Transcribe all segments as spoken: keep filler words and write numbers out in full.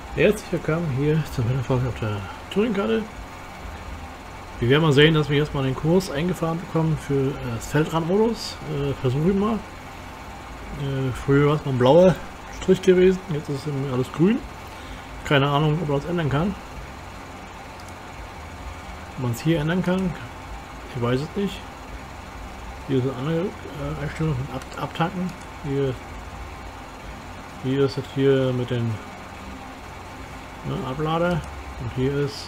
Herzlich willkommen hier zum Hinterfolge auf der Touringkarte. Wir werden mal sehen, dass wir jetzt mal den Kurs eingefahren bekommen für das Feldrandmodus. Äh, Versuche ich mal. Äh, früher war es mal ein blauer Strich gewesen, jetzt ist es alles grün. Keine Ahnung, ob man das ändern kann. Ob man es hier ändern kann, ich weiß es nicht. Hier ist eine andere äh, Einstellung von Ab Abtanken. Hier, hier ist es hier mit den ne, Ablader und hier ist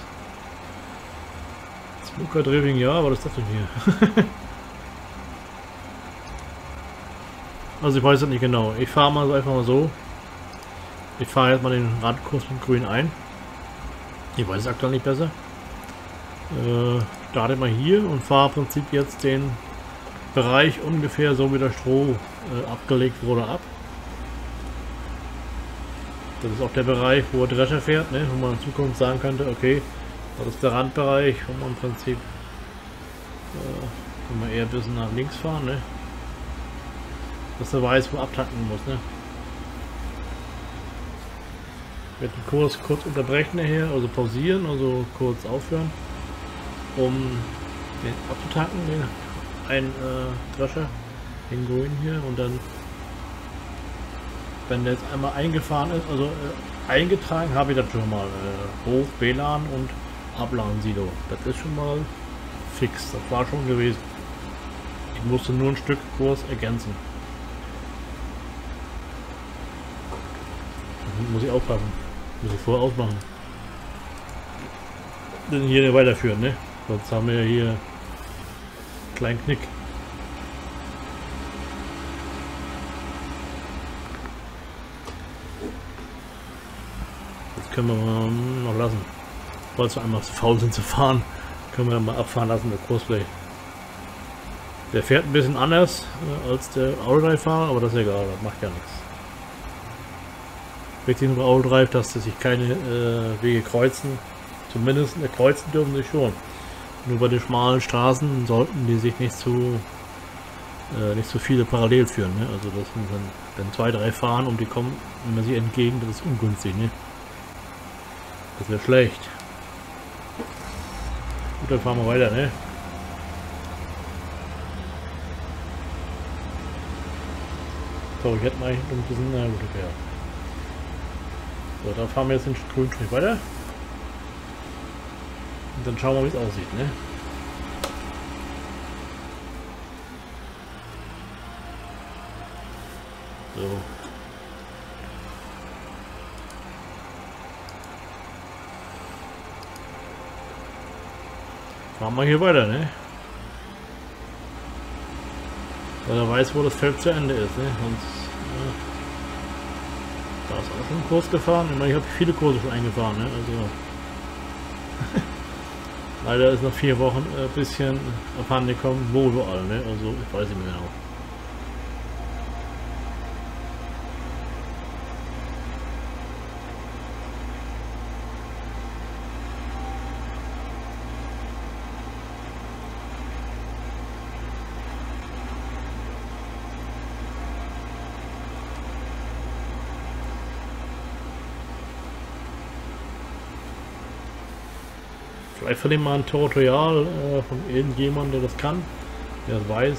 Smoker Driving, ja, was ist das denn hier? Also ich weiß es nicht genau. Ich fahre mal so einfach mal so. Ich fahre jetzt mal den Radkurs mit grün ein. Ich weiß es aktuell nicht besser. Äh, starte mal hier und fahre im Prinzip jetzt den Bereich ungefähr so wie der Stroh äh, abgelegt wurde ab. Das ist auch der Bereich, wo der Drescher fährt, ne? Wo man in Zukunft sagen könnte, okay, das ist der Randbereich, wo man im Prinzip äh, wenn man eher ein bisschen nach links fahren, ne? Dass er weiß, wo abtanken muss, ne? Ich werde den Kurs kurz unterbrechen nachher, also pausieren, also kurz aufhören, um den abzutanken, den einen äh, Drescher, den grün hier, und dann, wenn der jetzt einmal eingefahren ist, also äh, eingetragen habe ich das schon mal, äh, Hoch, W L A N und Abladensilo. Das ist schon mal fix, das war schon gewesen. Ich musste nur ein Stück Kurs ergänzen. Das muss ich aufpassen, muss ich vorher ausmachen. Dann hier nicht weiterführen, ne? Sonst haben wir hier einen kleinen Knick. Können wir mal noch lassen. Falls wir einmal zu faul sind zu fahren, können wir mal abfahren lassen, der Kursplay. Der fährt ein bisschen anders äh, als der All-Drive-Fahrer, aber das ist egal, das macht ja nichts. Wichtig nur bei All-Drive, dass sich keine äh, Wege kreuzen. Zumindest äh, kreuzen dürfen sie schon. Nur bei den schmalen Straßen sollten die sich nicht zu äh, nicht so viele parallel führen. Ne? Also das sind dann, wenn zwei, drei fahren und die kommen immer sie entgegen, das ist ungünstig. Ne? Das wäre schlecht. Gut, dann fahren wir weiter, ne? So, ich hätte mal eigentlich ein bisschen, na gut, okay. So, dann fahren wir jetzt den grünen Strich weiter. Und dann schauen wir, wie es aussieht, ne? So. Fahren wir hier weiter, ne? Weil er weiß, wo das Feld zu Ende ist, ne? Sonst, ja. Da ist auch schon ein Kurs gefahren. Ich meine, ich habe viele Kurse schon eingefahren, ne? Also leider ist nach vier Wochen ein bisschen abhanden gekommen, wo überall, ne? Also ich weiß nicht mehr genau. Vielleicht verlieren wir mal ein Tutorial äh, von irgendjemandem, der das kann, der das weiß.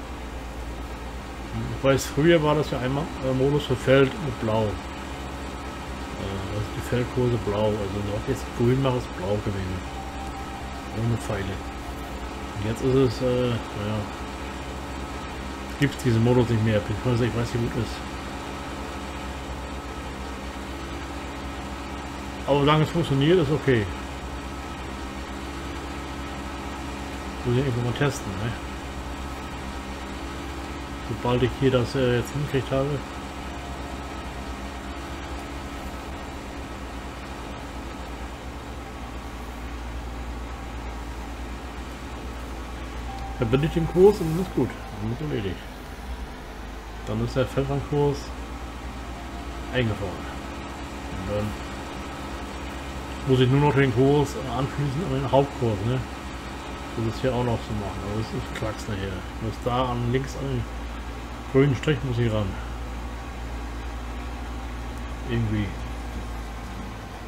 Ich weiß, früher war das ja einmal äh, Modus für Feld mit Blau. Äh, also die Feldkurse blau, also noch jetzt grün mache ist blau gewesen. Ohne Pfeile. Und jetzt ist es, äh, naja, gibt es diesen Modus nicht mehr. Ich weiß nicht, wie gut ist. Aber solange es funktioniert, ist okay. Muss ich irgendwo mal testen, ne? Sobald ich hier das äh, jetzt hingekriegt habe. Verbinde ich den Kurs und dann ist gut. Dann ist erledigt. Dann ist der Feldrandkurs eingefahren. Und dann muss ich nur noch den Kurs anschließen an den Hauptkurs, ne? Das ist hier auch noch zu machen, aber das ist Klacks nachher. Ich muss da an links an den grünen Strich muss ich ran. Irgendwie.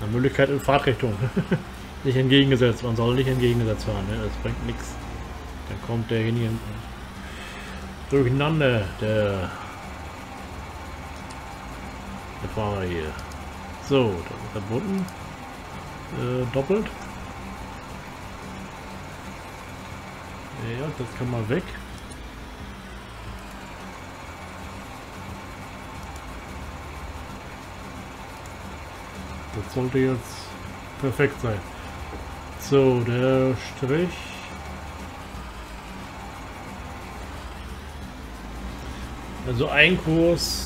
Eine Möglichkeit in Fahrtrichtung. Nicht entgegengesetzt, man soll nicht entgegengesetzt fahren, ne? Das bringt nichts. Dann kommt derjenige durcheinander, der, der Fahrer hier. So, da ist der Boden äh, doppelt. Ja, das kann mal weg. Das sollte jetzt perfekt sein. So, der Strich. Also ein Kurs.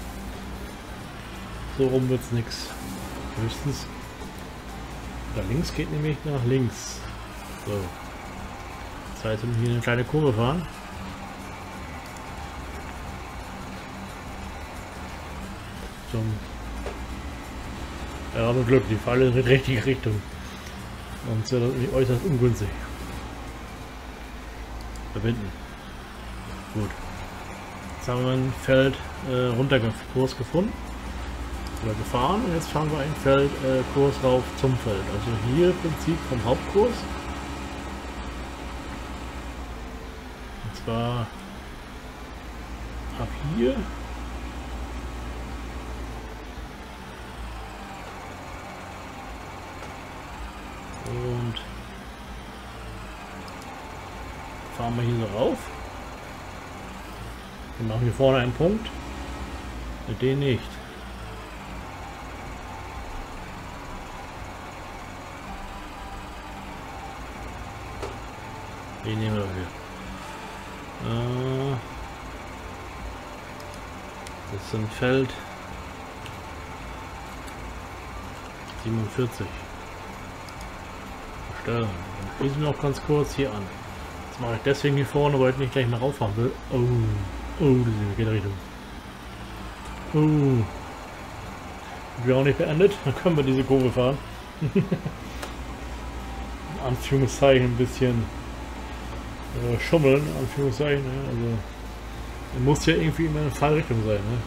So rum wird es nichts. Höchstens. Da links geht nämlich nach links. So. Das heißt, wir müssen hier eine kleine Kurve fahren. Zum Ja, aber Glück, die Falle in die richtige Richtung. Sonst wäre das irgendwie äußerst ungünstig. Verbinden. Gut. Jetzt haben wir ein Feld äh, runterkurs gefunden. Oder gefahren. Und jetzt fahren wir ein Feld äh, Kurs rauf zum Feld. Also hier im Prinzip vom Hauptkurs. Und zwar ab hier. Und fahren wir hier so rauf. Wir machen hier vorne einen Punkt. Mit den nicht. Den nehmen wir dafür. Äh, das ist ein Feld siebenundvierzig. Dann schließen wir noch ganz kurz hier an. Das mache ich deswegen hier vorne, weil ich nicht gleich mal rauffahren will. Oh, oh, das geht Richtung. Oh. Wir auch nicht beendet, dann können wir diese Kurve fahren. In Anführungszeichen ein bisschen äh, schummeln, in Anführungszeichen. Ne? Also muss ja irgendwie immer eine Fahrrichtung sein. Ne?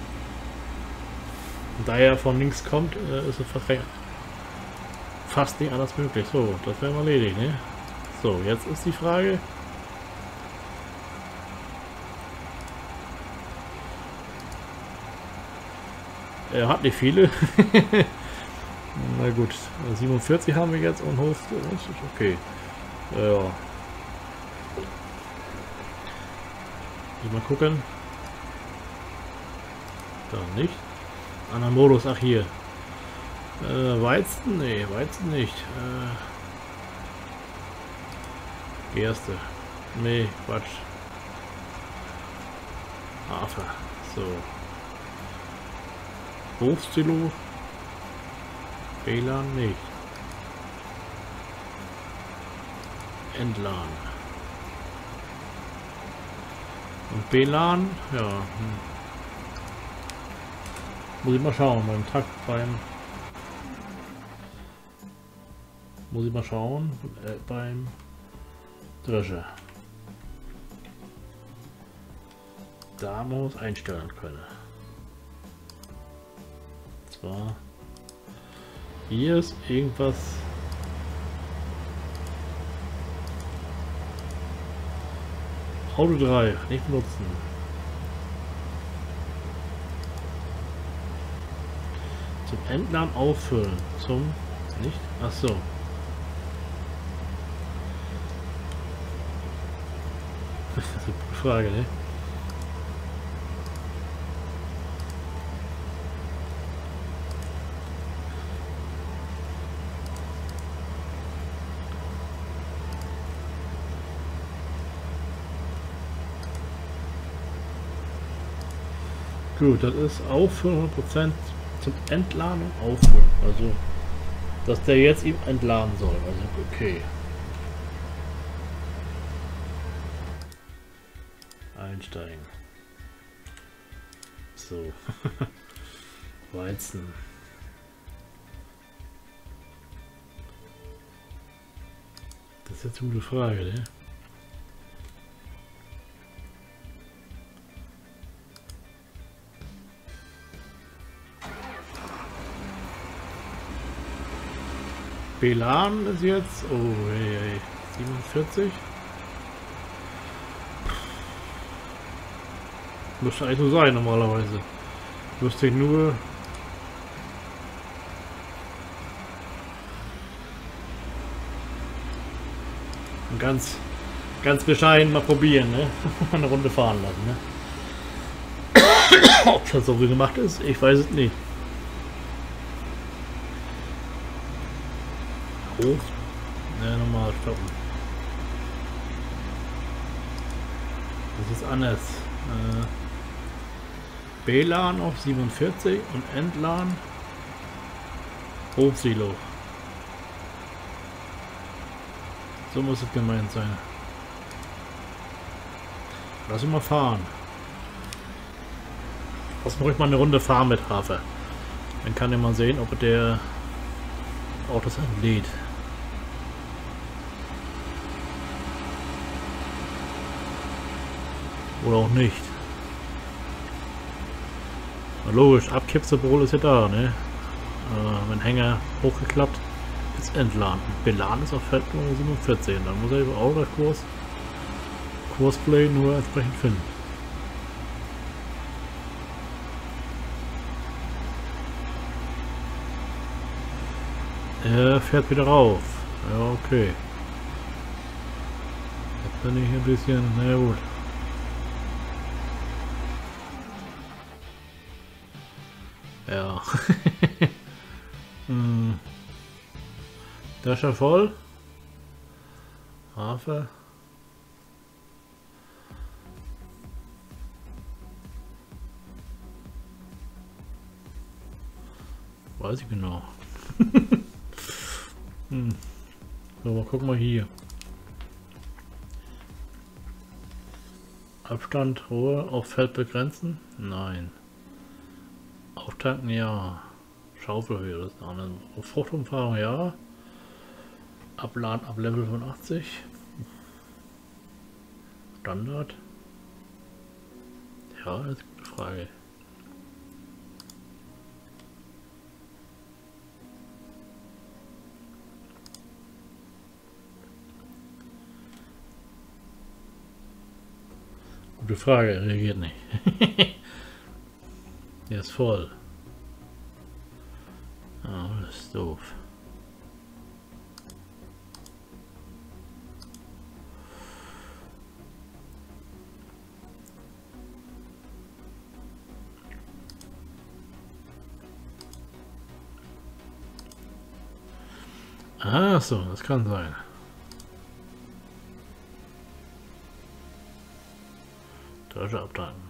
Und da er von links kommt, äh, ist es fast recht. Fast nicht anders möglich. So, das wäre mal erledigt, ne? So, jetzt ist die Frage. Er hat nicht viele. Na gut, siebenundvierzig haben wir jetzt und hoch. Das ist okay. Ja. Mal gucken. Da nicht. Anderer Modus, ach hier. Äh, Weizen? Nee, Weizen nicht. Äh, Gerste. Nee, Quatsch. Hafer. So. Hofstilo. W L A N nicht. Entladen. Und B L A N, ja. Hm. Muss ich mal schauen, beim Takt, beim Muss ich mal schauen, äh, beim Drescher. Da muss einstellen können. Und zwar hier ist irgendwas. Auto drei, nicht benutzen. Zum Entladen auffüllen. Zum nicht? Ach so. Das ist eine gute Frage, ne? Gut, das ist auffüllen hundert Prozent zum Entladen und auffüllen. Also, dass der jetzt ihm entladen soll. Also, okay. Einsteigen. So. Weizen. Das ist jetzt eine gute Frage, ne? Belan ist jetzt, oh hey, hey, siebenundvierzig. Müsste eigentlich so sein normalerweise. Müsste ich nur ganz ganz bescheiden mal probieren, ne? Eine Runde fahren lassen, ne? Ob das so wie gemacht ist, ich weiß es nicht. Hoch. Ne, nochmal stoppen. Das ist anders. Äh, B-Lan auf siebenundvierzig und Endlan Hochsilo. So muss es gemeint sein. Lass ihn mal fahren. Lass mal ruhig mal eine Runde fahren mit Hafer. Dann kann er mal sehen, ob der auch das entlädt. Oder auch nicht. Na logisch, Abkippsymbol ist ja da, ne? Äh, wenn Hänger hochgeklappt, ist entladen. Belan ist auf Feldnummer siebenundvierzig. Dann muss er über auch das Kurs Kursplay nur entsprechend finden. Er fährt wieder rauf. Ja, okay. Jetzt bin ich ein bisschen, na gut. Ja. hm. Der ist ja voll. Hafer. Weiß ich genau. hm. So, mal gucken wir hier. Abstand, Ruhe, auf Feld begrenzen? Nein. Auftanken, ja. Schaufelhöhe, das ist eine Fruchtumfahrung, ja. Abladen ab Level fünfundachtzig. Standard. Ja, das ist eine gute Frage. Gute Frage, er reagiert nicht. Der ist voll. Ah, das ist doof. Ah, so, das kann sein. Tasche abtanken.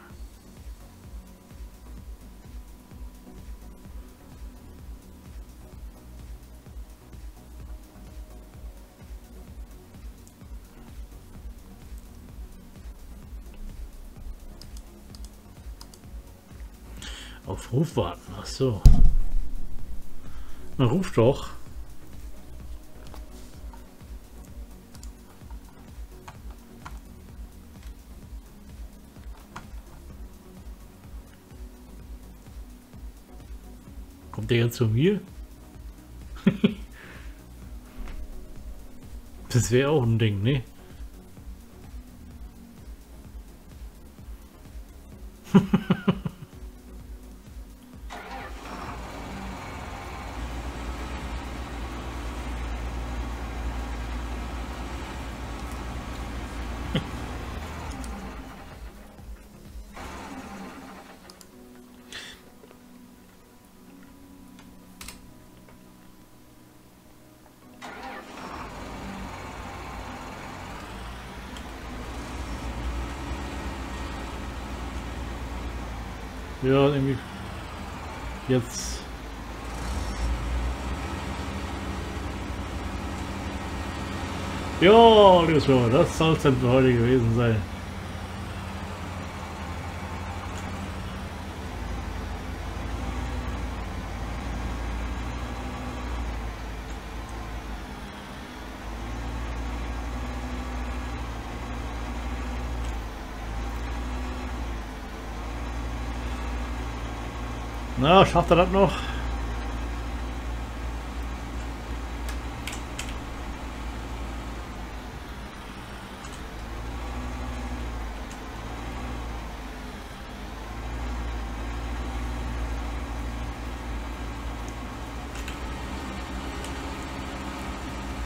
Auf Ruf warten, ach so. Na, ruf doch. Kommt der jetzt zu mir? Das wäre auch ein Ding, ne? Ja, irgendwie jetzt. Ja, liebes Hörer, das soll es denn für heute gewesen sein. Na, schafft er das noch?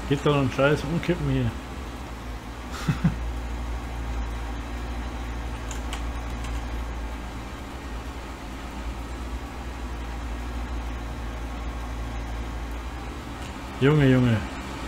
Geht gerade um Scheiß umkippen hier. Junge, Junge.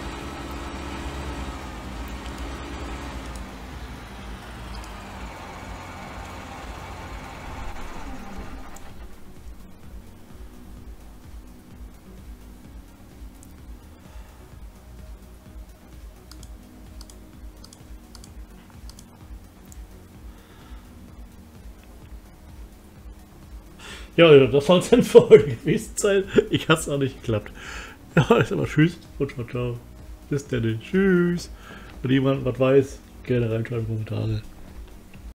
Ja, das soll es dann für heute gewesen sein. Ich hatte es auch nicht geklappt. Ja, ist aber tschüss und ciao, ciao. Bis dann. Tschüss. Wenn jemand was weiß, gerne reinschreiben in die Kommentare.